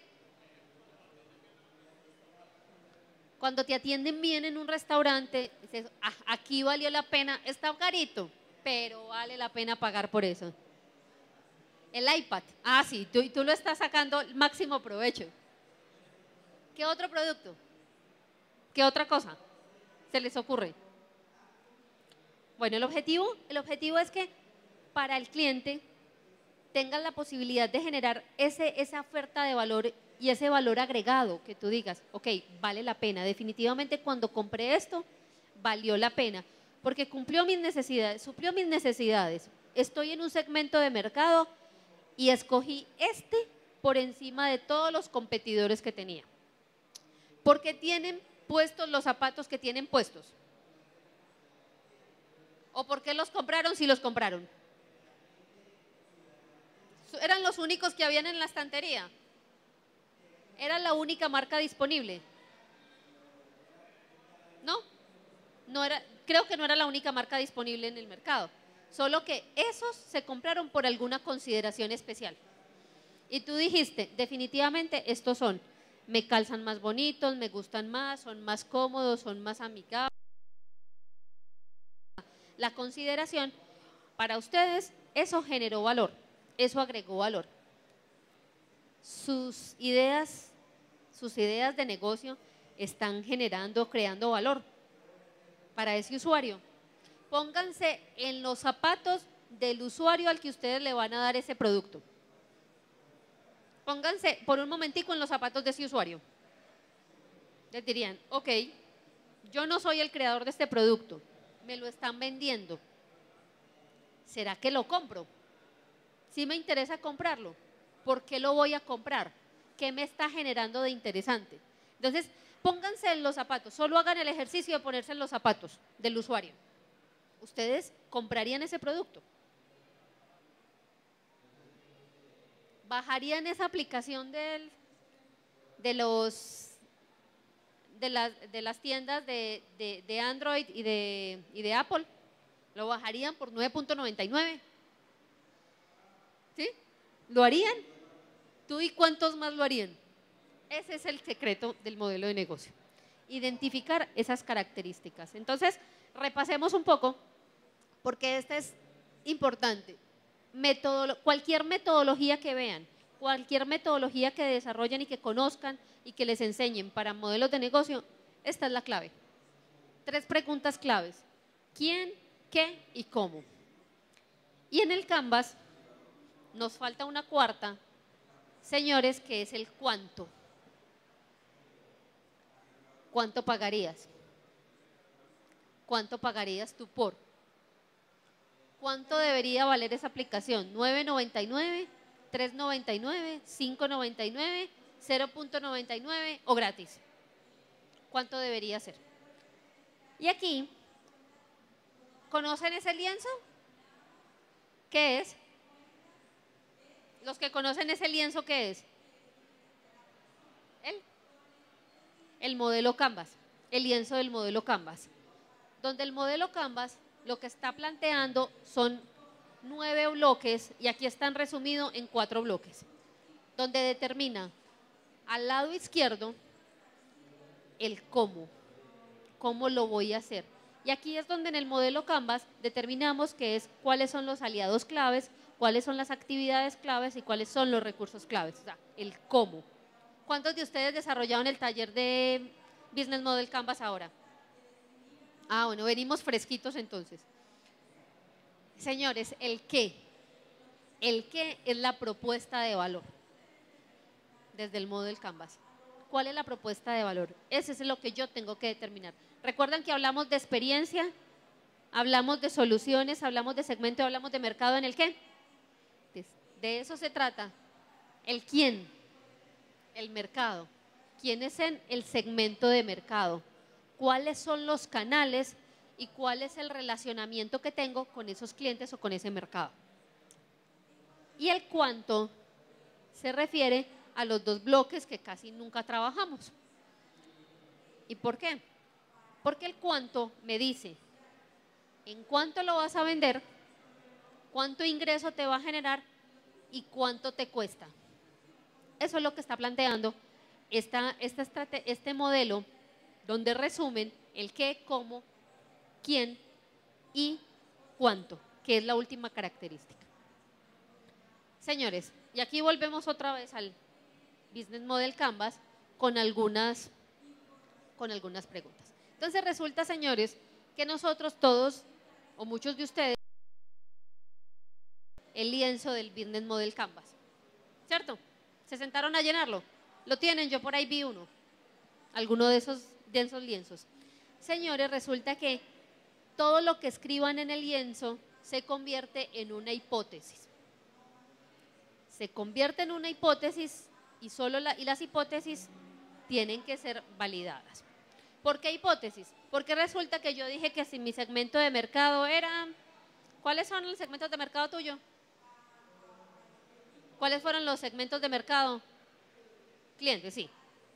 Cuando te atienden bien en un restaurante, dices, ah, aquí valió la pena, está carito, pero vale la pena pagar por eso. El iPad, ah sí, tú, tú lo estás sacando el máximo provecho. ¿Qué otro producto? ¿Qué otra cosa se les ocurre? Bueno, el objetivo, el objetivo es que para el cliente tengan la posibilidad de generar ese, esa oferta de valor y ese valor agregado, que tú digas, ok, vale la pena, definitivamente cuando compré esto, valió la pena, porque cumplió mis necesidades, suplió mis necesidades, estoy en un segmento de mercado y escogí este por encima de todos los competidores que tenía. Porque tienen puestos los zapatos que tienen puestos. ¿O por qué los compraron si los compraron? ¿Eran los únicos que habían en la estantería? ¿Era la única marca disponible? ¿No? No era, creo que no era la única marca disponible en el mercado. Solo que esos se compraron por alguna consideración especial. Y tú dijiste, definitivamente estos son, me calzan más bonitos, me gustan más, son más cómodos, son más amigables. La consideración, para ustedes, eso generó valor, eso agregó valor. Sus ideas, sus ideas de negocio están generando, creando valor para ese usuario. Pónganse en los zapatos del usuario al que ustedes le van a dar ese producto. Pónganse por un momentico en los zapatos de ese usuario. Les dirían, ok, yo no soy el creador de este producto, me lo están vendiendo. ¿Será que lo compro? ¿Sí me interesa comprarlo? ¿Por qué lo voy a comprar? ¿Qué me está generando de interesante? Entonces, pónganse en los zapatos, solo hagan el ejercicio de ponerse en los zapatos del usuario. ¿Ustedes comprarían ese producto? ¿Bajarían esa aplicación del, de, los, de, las, de las tiendas de, de, de Android y de, y de Apple? ¿Lo bajarían por nueve punto noventa y nueve? ¿Sí? ¿Lo harían? ¿Tú y cuántos más lo harían? Ese es el secreto del modelo de negocio. Identificar esas características. Entonces, repasemos un poco, porque este es importante. Metodolo- cualquier metodología que vean, cualquier metodología que desarrollen y que conozcan y que les enseñen para modelos de negocio, esta es la clave. Tres preguntas claves. quién, qué y cómo. Y en el Canvas nos falta una cuarta, señores, que es el cuánto. ¿Cuánto pagarías? ¿Cuánto pagarías tú por? ¿Cuánto debería valer esa aplicación? ¿nueve noventa y nueve, tres noventa y nueve, cinco noventa y nueve, cero punto noventa y nueve o gratis? ¿Cuánto debería ser? Y aquí, ¿conocen ese lienzo? ¿Qué es? Los que conocen ese lienzo, ¿qué es? El, el modelo Canvas, el lienzo del modelo Canvas, donde el modelo Canvas lo que está planteando son nueve bloques y aquí están resumidos en cuatro bloques, donde determina al lado izquierdo el cómo, cómo lo voy a hacer. Y aquí es donde en el modelo Canvas determinamos qué es, cuáles son los aliados claves, cuáles son las actividades claves y cuáles son los recursos claves, o sea, el cómo. ¿Cuántos de ustedes desarrollaron el taller de Business Model Canvas ahora? Ah, bueno, venimos fresquitos entonces. Señores, el qué. El qué es la propuesta de valor desde el Model Canvas. ¿Cuál es la propuesta de valor? Ese es lo que yo tengo que determinar. ¿Recuerdan que hablamos de experiencia? Hablamos de soluciones, hablamos de segmento, hablamos de mercado en el qué. De eso se trata. El quién, el mercado. ¿Quién es en el segmento de mercado? ¿Cuáles son los canales y cuál es el relacionamiento que tengo con esos clientes o con ese mercado? Y el cuánto se refiere a los dos bloques que casi nunca trabajamos. ¿Y por qué? Porque el cuánto me dice en cuánto lo vas a vender, cuánto ingreso te va a generar y cuánto te cuesta. Eso es lo que está planteando esta, esta estrate- este modelo, donde resumen el qué, cómo, quién y cuánto, que es la última característica. Señores, y aquí volvemos otra vez al Business Model Canvas con algunas, con algunas preguntas. Entonces resulta, señores, que nosotros todos, o muchos de ustedes, el lienzo del Business Model Canvas, ¿cierto? Se sentaron a llenarlo. Lo tienen, yo por ahí vi uno, alguno de esos densos lienzos. Señores, resulta que todo lo que escriban en el lienzo se convierte en una hipótesis. Se convierte en una hipótesis y, solo la, y las hipótesis tienen que ser validadas. ¿Por qué hipótesis? Porque resulta que yo dije que si mi segmento de mercado era… ¿Cuáles son los segmentos de mercado tuyo? ¿Cuáles fueron los segmentos de mercado? Clientes, sí.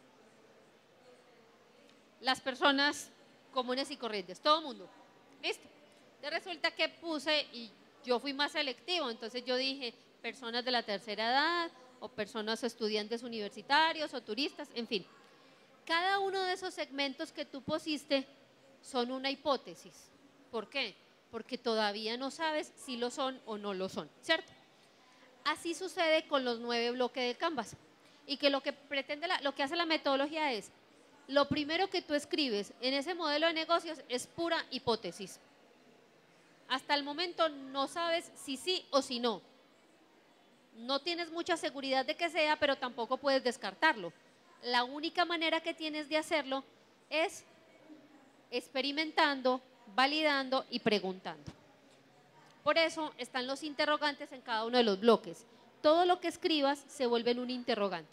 Las personas comunes y corrientes, todo el mundo. ¿Listo? Entonces resulta que puse y yo fui más selectivo, entonces yo dije personas de la tercera edad o personas o estudiantes universitarios o turistas, en fin. Cada uno de esos segmentos que tú pusiste son una hipótesis. ¿Por qué? Porque todavía no sabes si lo son o no lo son, ¿cierto? Así sucede con los nueve bloques del Canvas. Y que lo que pretende, la, lo que hace la metodología es, lo primero que tú escribes en ese modelo de negocios es pura hipótesis. Hasta el momento no sabes si sí o si no. No tienes mucha seguridad de que sea, pero tampoco puedes descartarlo. La única manera que tienes de hacerlo es experimentando, validando y preguntando. Por eso están los interrogantes en cada uno de los bloques. Todo lo que escribas se vuelve en un interrogante.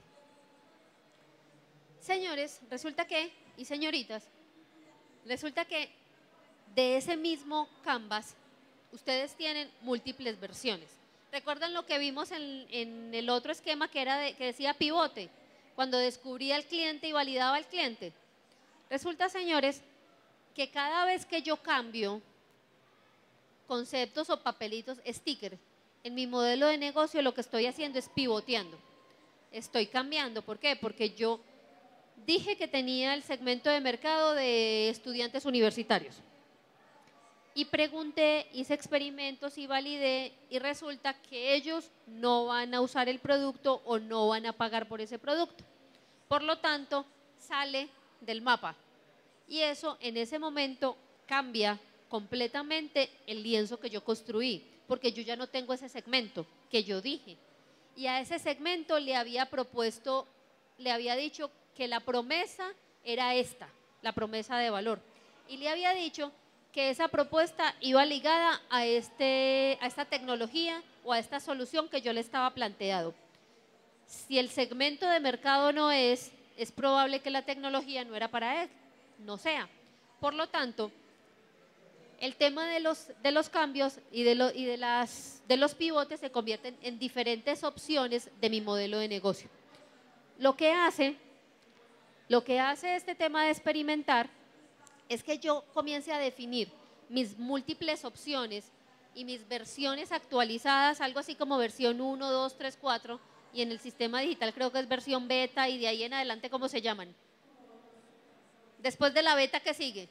Señores, resulta que, y señoritas, resulta que de ese mismo Canvas ustedes tienen múltiples versiones. ¿Recuerdan lo que vimos en, en el otro esquema que, era de, que decía pivote? Cuando descubría al cliente y validaba al cliente. Resulta, señores, que cada vez que yo cambio conceptos o papelitos, stickers, en mi modelo de negocio lo que estoy haciendo es pivoteando. Estoy cambiando. ¿Por qué? Porque yo dije que tenía el segmento de mercado de estudiantes universitarios. Y pregunté, hice experimentos y validé y resulta que ellos no van a usar el producto o no van a pagar por ese producto. Por lo tanto, sale del mapa. Y eso en ese momento cambia completamente el lienzo que yo construí, porque yo ya no tengo ese segmento que yo dije. Y a ese segmento le había propuesto, le había dicho que la promesa era esta, la promesa de valor. Y le había dicho que esa propuesta iba ligada a, este, a esta tecnología o a esta solución que yo le estaba planteando. Si el segmento de mercado no es, es probable que la tecnología no era para él, no sea. Por lo tanto, el tema de los, de los cambios y, de, lo, y de, las, de los pivotes se convierten en diferentes opciones de mi modelo de negocio. Lo que hace, lo que hace este tema de experimentar es que yo comience a definir mis múltiples opciones y mis versiones actualizadas, algo así como versión uno, dos, tres, cuatro, y en el sistema digital creo que es versión beta, y de ahí en adelante, ¿cómo se llaman? Después de la beta, ¿qué sigue?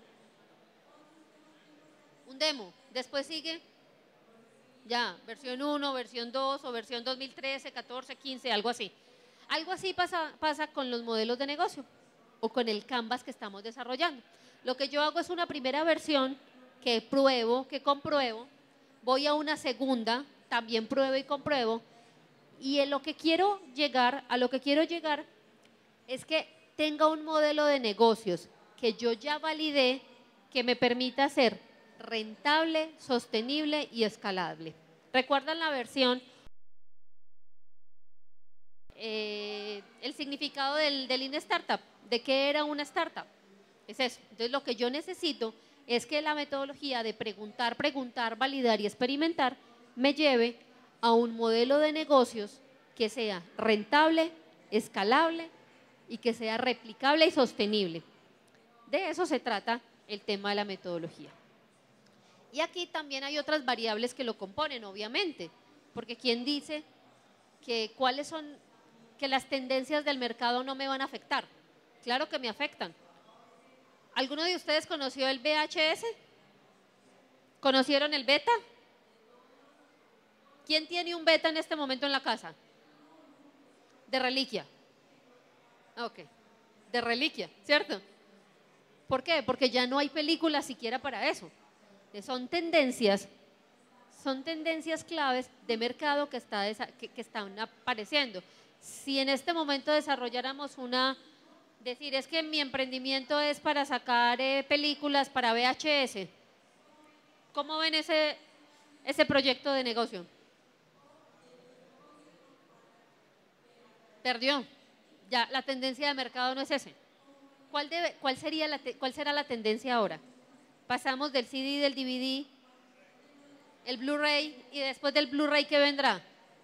Un demo. Después sigue ya versión uno, versión dos o versión dos mil trece, catorce, quince, algo así. Algo así pasa, pasa con los modelos de negocio o con el Canvas que estamos desarrollando. Lo que yo hago es una primera versión que pruebo, que compruebo, voy a una segunda, también pruebo y compruebo, y en lo que quiero llegar, a lo que quiero llegar es que tenga un modelo de negocios que yo ya validé, que me permita ser rentable, sostenible y escalable. ¿Recuerdan la versión? Eh, el significado del, del Lean Startup, ¿de qué era una startup? Es eso. Entonces lo que yo necesito es que la metodología de preguntar, preguntar, validar y experimentar me lleve a un modelo de negocios que sea rentable, escalable y que sea replicable y sostenible. De eso se trata el tema de la metodología. Y aquí también hay otras variables que lo componen, obviamente, porque ¿quién dice que cuáles son, que las tendencias del mercado no me van a afectar? Claro que me afectan. ¿Alguno de ustedes conoció el V H S? ¿Conocieron el beta? ¿Quién tiene un beta en este momento en la casa? De reliquia. Ok, de reliquia, ¿cierto? ¿Por qué? Porque ya no hay películas siquiera para eso. Son tendencias, son tendencias claves de mercado que, está, que, que están apareciendo. Si en este momento desarrolláramos una, decir es que mi emprendimiento es para sacar eh, películas para V H S, ¿cómo ven ese, ese proyecto de negocio? Perdió. Ya la tendencia de mercado no es ese. ¿Cuál, debe, cuál, sería la, ¿Cuál será la tendencia ahora? Pasamos del C D, del D V D, el Blu-ray, y después del Blu-ray, ¿qué vendrá?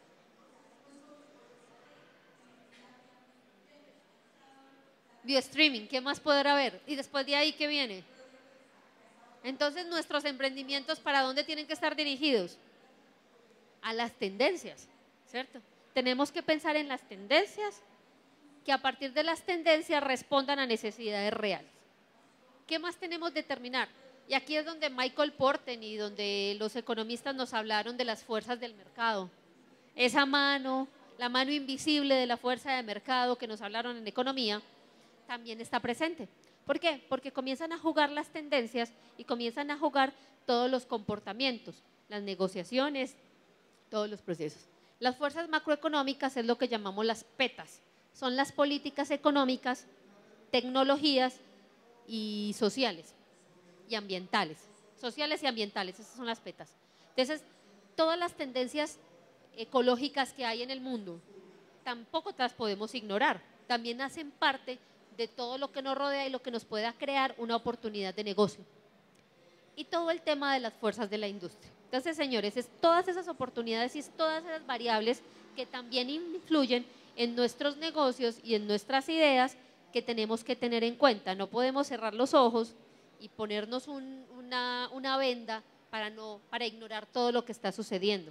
Biostreaming, ¿qué más podrá haber? Y después de ahí, ¿qué viene? Entonces, nuestros emprendimientos, ¿para dónde tienen que estar dirigidos? A las tendencias, ¿cierto? Tenemos que pensar en las tendencias, que a partir de las tendencias respondan a necesidades reales. ¿Qué más tenemos que determinar? Y aquí es donde Michael Porten y donde los economistas nos hablaron de las fuerzas del mercado. Esa mano, la mano invisible de la fuerza de mercado que nos hablaron en economía, también está presente. ¿Por qué? Porque comienzan a jugar las tendencias y comienzan a jugar todos los comportamientos, las negociaciones, todos los procesos. Las fuerzas macroeconómicas es lo que llamamos las petas. Son las políticas económicas, tecnologías y sociales y ambientales. Sociales y ambientales, esas son las petas. Entonces, todas las tendencias ecológicas que hay en el mundo, tampoco las podemos ignorar. También hacen parte de todo lo que nos rodea y lo que nos pueda crear una oportunidad de negocio. Y todo el tema de las fuerzas de la industria. Entonces, señores, es todas esas oportunidades y es todas esas variables que también influyen en nuestros negocios y en nuestras ideas que tenemos que tener en cuenta. No podemos cerrar los ojos y ponernos un, una, una venda para, no, para ignorar todo lo que está sucediendo.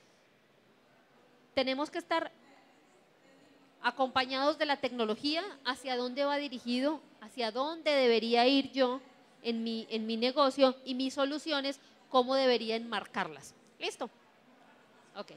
Tenemos que estar acompañados de la tecnología, hacia dónde va dirigido, hacia dónde debería ir yo en mi, en mi negocio y mis soluciones, cómo debería enmarcarlas. ¿Listo? Ok.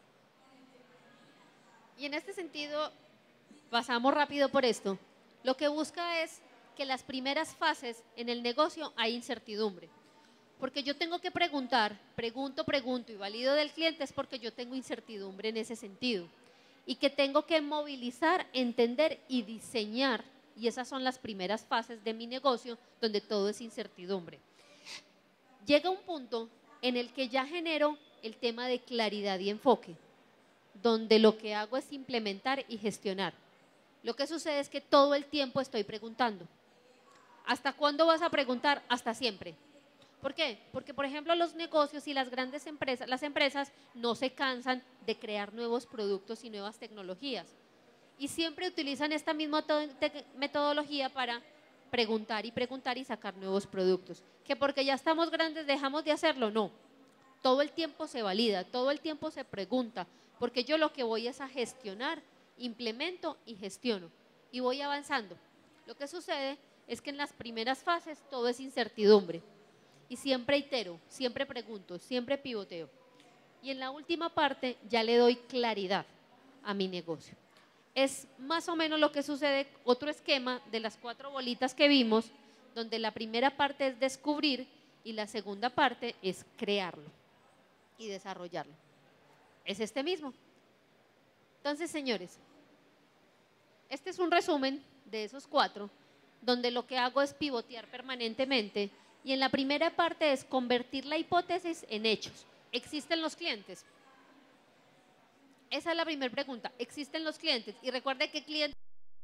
Y en este sentido, pasamos rápido por esto. Lo que busca es que las primeras fases en el negocio hay incertidumbre. Porque yo tengo que preguntar, pregunto, pregunto y valido del cliente es porque yo tengo incertidumbre en ese sentido. Y que tengo que movilizar, entender y diseñar. Y esas son las primeras fases de mi negocio donde todo es incertidumbre. Llega un punto en el que ya genero el tema de claridad y enfoque, donde lo que hago es implementar y gestionar. Lo que sucede es que todo el tiempo estoy preguntando. ¿Hasta cuándo vas a preguntar? Hasta siempre. ¿Por qué? Porque, por ejemplo, los negocios y las grandes empresas, las empresas no se cansan de crear nuevos productos y nuevas tecnologías. Y siempre utilizan esta misma metodología para preguntar y preguntar y sacar nuevos productos. ¿Que porque ya estamos grandes dejamos de hacerlo? No. Todo el tiempo se valida, todo el tiempo se pregunta, porque yo lo que voy es a gestionar, implemento y gestiono. Y voy avanzando. Lo que sucede es que en las primeras fases todo es incertidumbre. Y siempre itero, siempre pregunto, siempre pivoteo. Y en la última parte ya le doy claridad a mi negocio. Es más o menos lo que sucede, otro esquema de las cuatro bolitas que vimos, donde la primera parte es descubrir y la segunda parte es crearlo y desarrollarlo. Es este mismo. Entonces, señores, este es un resumen de esos cuatro, donde lo que hago es pivotear permanentemente. Y en la primera parte es convertir la hipótesis en hechos. ¿Existen los clientes? Esa es la primera pregunta. ¿Existen los clientes? Y recuerde que cliente,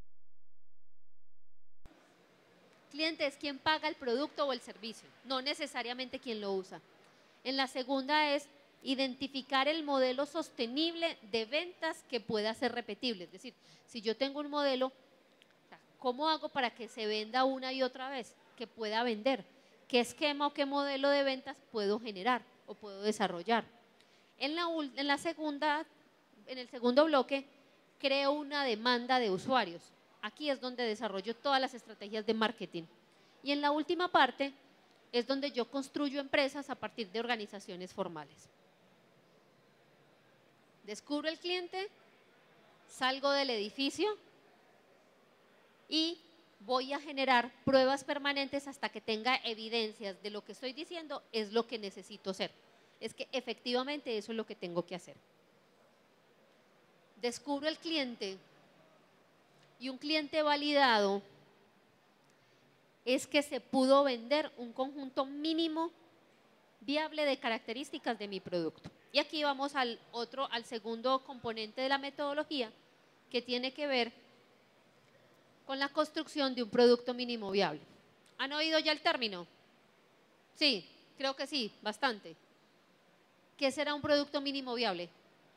cliente es quien paga el producto o el servicio, no necesariamente quien lo usa. En la segunda es identificar el modelo sostenible de ventas que pueda ser repetible. Es decir, si yo tengo un modelo, ¿cómo hago para que se venda una y otra vez? Que pueda vender. ¿Qué esquema o qué modelo de ventas puedo generar o puedo desarrollar? En la, en la segunda, en el segundo bloque, creo una demanda de usuarios. Aquí es donde desarrollo todas las estrategias de marketing. Y en la última parte es donde yo construyo empresas a partir de organizaciones formales. Descubro el cliente, salgo del edificio y voy a generar pruebas permanentes hasta que tenga evidencias de lo que estoy diciendo es lo que necesito hacer. Es que efectivamente eso es lo que tengo que hacer. Descubro el cliente y un cliente validado es que se pudo vender un conjunto mínimo viable de características de mi producto. Y aquí vamos al otro, al segundo componente de la metodología que tiene que ver con la construcción de un producto mínimo viable. ¿Han oído ya el término? Sí, creo que sí, bastante. ¿Qué será un producto mínimo viable?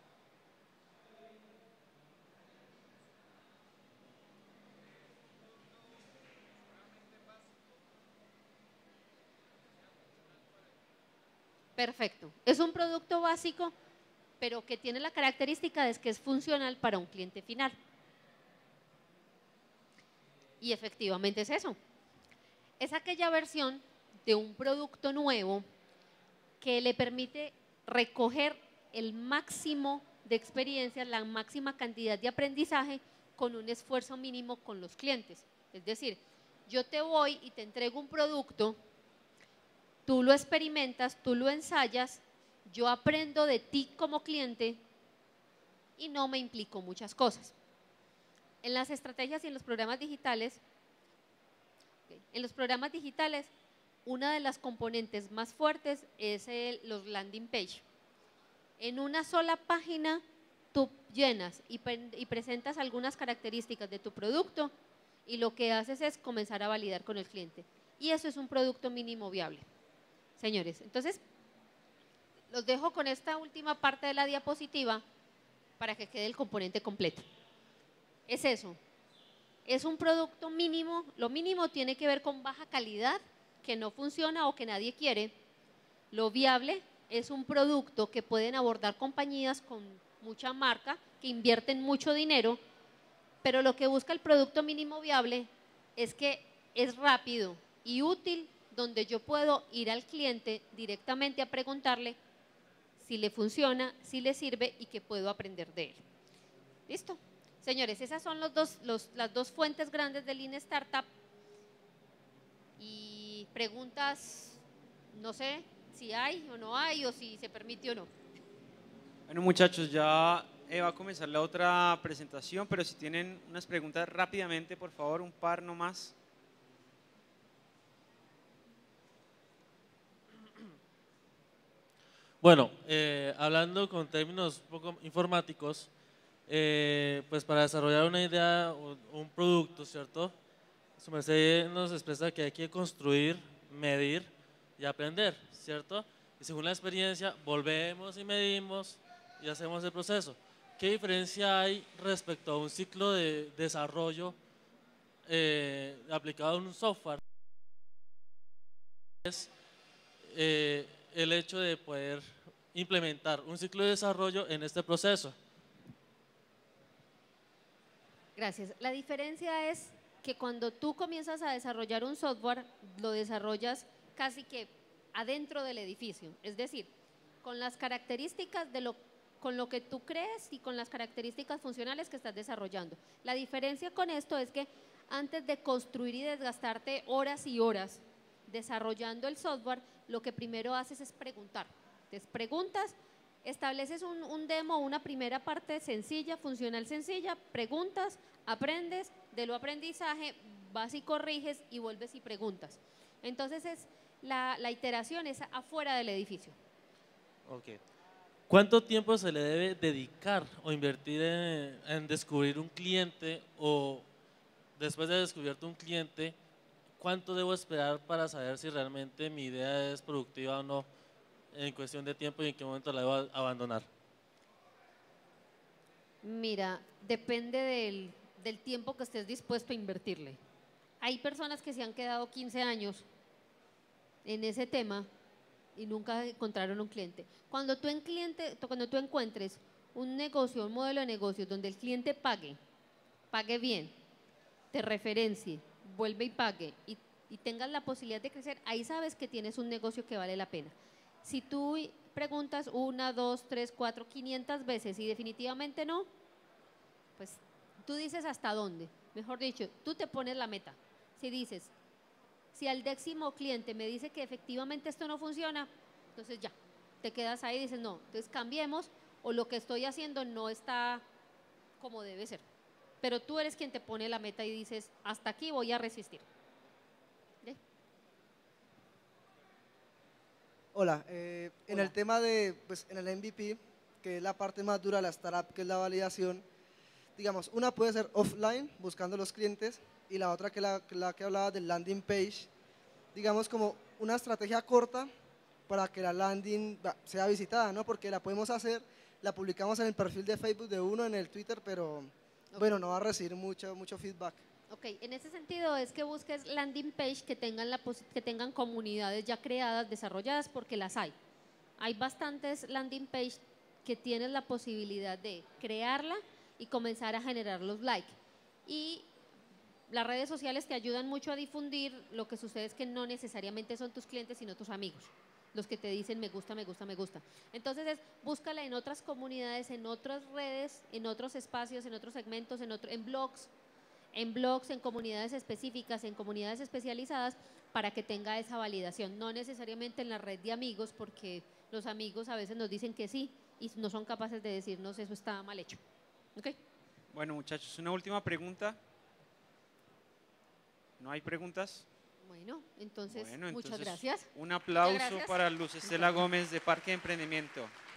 Perfecto. Es un producto básico, pero que tiene la característica de que es funcional para un cliente final. Y efectivamente es eso. Es aquella versión de un producto nuevo que le permite recoger el máximo de experiencias, la máxima cantidad de aprendizaje con un esfuerzo mínimo con los clientes. Es decir, yo te voy y te entrego un producto, tú lo experimentas, tú lo ensayas, yo aprendo de ti como cliente y no me implico muchas cosas. En las estrategias y en los programas digitales, en los programas digitales, una de las componentes más fuertes es el, los landing page. En una sola página tú llenas y, y presentas algunas características de tu producto y lo que haces es comenzar a validar con el cliente. Y eso es un producto mínimo viable. Señores, entonces los dejo con esta última parte de la diapositiva para que quede el componente completo. Es eso, es un producto mínimo, lo mínimo tiene que ver con baja calidad, que no funciona o que nadie quiere. Lo viable es un producto que pueden abordar compañías con mucha marca, que invierten mucho dinero, pero lo que busca el producto mínimo viable es que es rápido y útil, donde yo puedo ir al cliente directamente a preguntarle si le funciona, si le sirve y que puedo aprender de él. ¿Listo? Señores, esas son los dos, los, las dos fuentes grandes de Lean Startup. Y preguntas no sé si hay o no hay o si se permite o no.
Bueno, muchachos, ya eh, va a comenzar la otra presentación, pero si tienen unas preguntas rápidamente, por favor, un par nomás.
Bueno, eh, hablando con términos un poco informáticos, eh, pues para desarrollar una idea o un producto, ¿cierto? Su merced nos expresa que hay que construir, medir y aprender, ¿cierto? Y según la experiencia, volvemos y medimos y hacemos el proceso. ¿Qué diferencia hay respecto a un ciclo de desarrollo eh, aplicado a un software? Es eh, el hecho de poder implementar un ciclo de desarrollo en este proceso.
Gracias. La diferencia es que cuando tú comienzas a desarrollar un software, lo desarrollas casi que adentro del edificio, es decir, con las características de lo, con lo que tú crees y con las características funcionales que estás desarrollando. La diferencia con esto es que antes de construir y desgastarte horas y horas desarrollando el software, lo que primero haces es preguntar. Entonces preguntas, estableces un, un demo, una primera parte sencilla, funcional sencilla, preguntas, aprendes, de lo aprendizaje vas y corriges y vuelves y preguntas. Entonces es la, la iteración es afuera del edificio.
Ok. ¿Cuánto tiempo se le debe dedicar o invertir en, en descubrir un cliente, o después de descubierto un cliente, cuánto debo esperar para saber si realmente mi idea es productiva o no en cuestión de tiempo y en qué momento la debo abandonar?
Mira, depende del, del tiempo que estés dispuesto a invertirle. Hay personas que se han quedado quince años en ese tema y nunca encontraron un cliente. Cuando tú, en cliente, cuando tú encuentres un negocio, un modelo de negocio donde el cliente pague, pague bien, te referencie, vuelve y pague y, y tengas la posibilidad de crecer, ahí sabes que tienes un negocio que vale la pena. Si tú preguntas una, dos, tres, cuatro, quinientas veces y definitivamente no, pues tú dices hasta dónde. Mejor dicho, tú te pones la meta. Si dices, si al décimo cliente me dice que efectivamente esto no funciona, entonces ya, te quedas ahí y dices, no, entonces cambiemos, o lo que estoy haciendo no está como debe ser. Pero tú eres quien te pone la meta y dices, hasta aquí voy a resistir. ¿Sí?
Hola, eh, en
Hola.
el tema de, pues en el M V P, que es la parte más dura de la startup, que es la validación, digamos, una puede ser offline, buscando los clientes, y la otra que la, la que hablaba del landing page, digamos como una estrategia corta para que la landing sea visitada, ¿no? Porque la podemos hacer, la publicamos en el perfil de Facebook de uno, en el Twitter, pero okay, bueno, no va a recibir mucho, mucho feedback.
Ok, en ese sentido es que busques landing page que tengan, la que tengan comunidades ya creadas, desarrolladas, porque las hay. Hay bastantes landing page que tienes la posibilidad de crearla y comenzar a generar los likes. Y las redes sociales te ayudan mucho a difundir. Lo que sucede es que no necesariamente son tus clientes, sino tus amigos, los que te dicen me gusta, me gusta, me gusta. Entonces es, búscala en otras comunidades, en otras redes, en otros espacios, en otros segmentos, en, otro, en blogs, en blogs, en comunidades específicas, en comunidades especializadas, para que tenga esa validación. No necesariamente en la red de amigos, porque los amigos a veces nos dicen que sí y no son capaces de decirnos eso está mal hecho. ¿Okay?
Bueno, muchachos, una última pregunta. ¿No hay preguntas?
Bueno, entonces,
Bueno,
muchas
entonces,
gracias.
Un aplauso
Muchas gracias.
para Luz Estela Gómez de Parque de Emprendimiento.